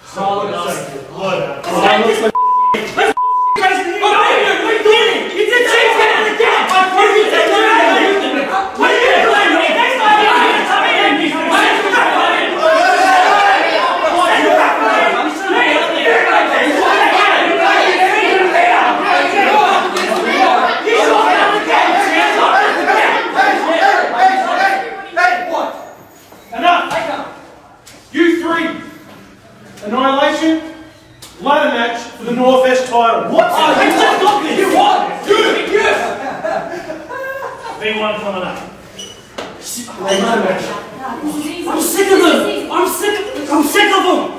Annihilation, ladder match for the Northwest title. What? Oh, you just got this! You won! Good! V1 coming up. Ladder match. I'm sick of them! I'm sick of them!